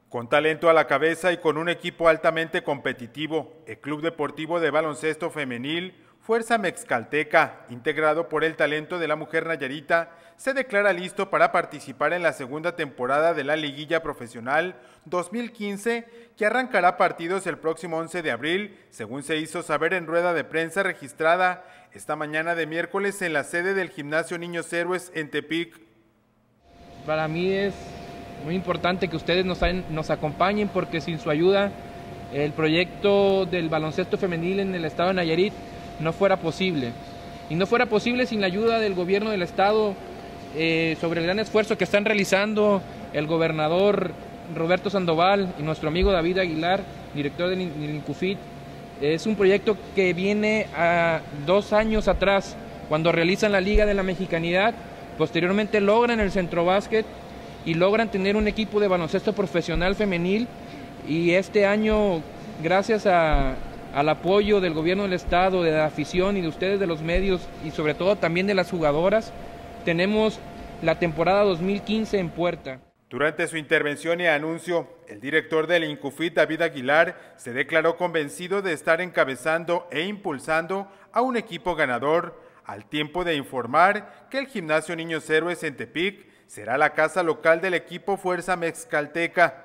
Con talento a la cabeza y con un equipo altamente competitivo, el Club Deportivo de Baloncesto Femenil Fuerza Mexcalteca, integrado por el talento de la mujer nayarita, se declara listo para participar en la segunda temporada de la Liguilla Profesional 2015, que arrancará partidos el próximo 11 de abril, según se hizo saber en rueda de prensa registrada esta mañana de miércoles en la sede del Gimnasio Niños Héroes en Tepic. Para mí es muy importante que ustedes nos acompañen, porque sin su ayuda el proyecto del baloncesto femenil en el estado de Nayarit no fuera posible. Y no fuera posible sin la ayuda del gobierno del estado, sobre el gran esfuerzo que están realizando el gobernador Roberto Sandoval y nuestro amigo David Aguilar, director del INCUFIT. Es un proyecto que viene a 2 años atrás, cuando realizan la Liga de la Mexicanidad. Posteriormente logran el Centro Básquet y logran tener un equipo de baloncesto profesional femenil, y este año, gracias al apoyo del gobierno del estado, de la afición y de ustedes, de los medios, y sobre todo también de las jugadoras, tenemos la temporada 2015 en puerta. Durante su intervención y anuncio, el director del INCUFIT, David Aguilar, se declaró convencido de estar encabezando e impulsando a un equipo ganador, al tiempo de informar que el Gimnasio Niños Héroes en Tepic será la casa local del equipo Fuerza Mexcalteca.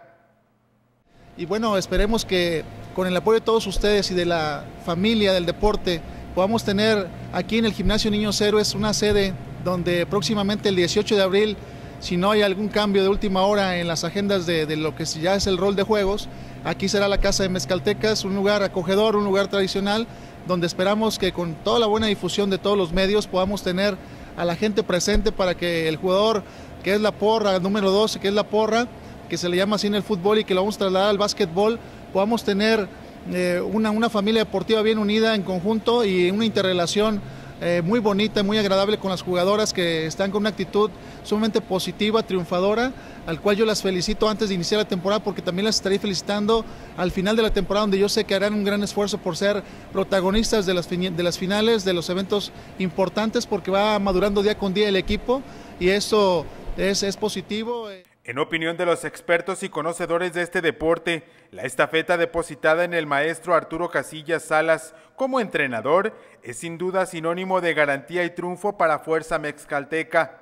Y bueno, esperemos que con el apoyo de todos ustedes y de la familia del deporte podamos tener aquí en el Gimnasio Niños Héroes una sede donde próximamente el 18 de abril, si no hay algún cambio de última hora en las agendas de lo que ya es el rol de juegos, aquí será la Casa de Mezcaltecas, un lugar acogedor, un lugar tradicional, donde esperamos que con toda la buena difusión de todos los medios podamos tener a la gente presente para que el jugador, que es la porra, número 12, que es la porra, que se le llama así en el fútbol y que lo vamos a trasladar al básquetbol, podamos tener una familia deportiva bien unida en conjunto y una interrelación muy bonita, muy agradable con las jugadoras, que están con una actitud sumamente positiva, triunfadora, al cual yo las felicito antes de iniciar la temporada, porque también las estaré felicitando al final de la temporada, donde yo sé que harán un gran esfuerzo por ser protagonistas de las finales, de los eventos importantes, porque va madurando día con día el equipo y eso es positivo. En opinión de los expertos y conocedores de este deporte, la estafeta depositada en el maestro Arturo Casillas Salas como entrenador es sin duda sinónimo de garantía y triunfo para Fuerza Mexcalteca.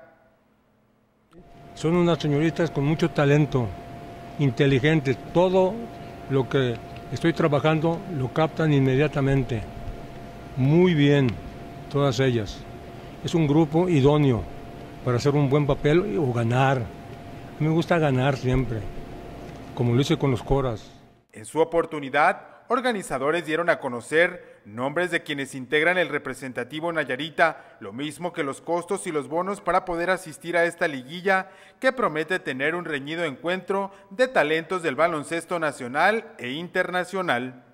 Son unas señoritas con mucho talento, inteligentes, todo lo que estoy trabajando lo captan inmediatamente, muy bien, todas ellas. Es un grupo idóneo para hacer un buen papel o ganar. Me gusta ganar siempre, como lo hice con los Coras. En su oportunidad, organizadores dieron a conocer nombres de quienes integran el representativo nayarita, lo mismo que los costos y los bonos para poder asistir a esta liguilla, que promete tener un reñido encuentro de talentos del baloncesto nacional e internacional.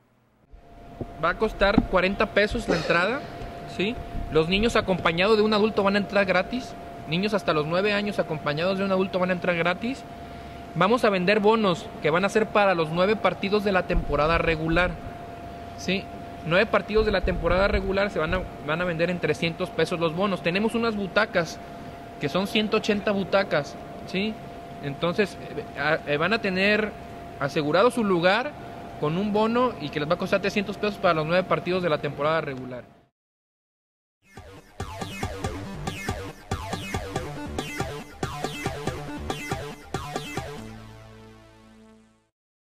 Va a costar 40 pesos la entrada, ¿sí? Los niños acompañados de un adulto van a entrar gratis. Niños hasta los 9 años acompañados de un adulto van a entrar gratis. Vamos a vender bonos que van a ser para los 9 partidos de la temporada regular. ¿Sí? 9 partidos de la temporada regular se van a vender en 300 pesos los bonos. Tenemos unas butacas que son 180 butacas. ¿Sí? Entonces van a tener asegurado su lugar con un bono y que les va a costar 300 pesos para los 9 partidos de la temporada regular.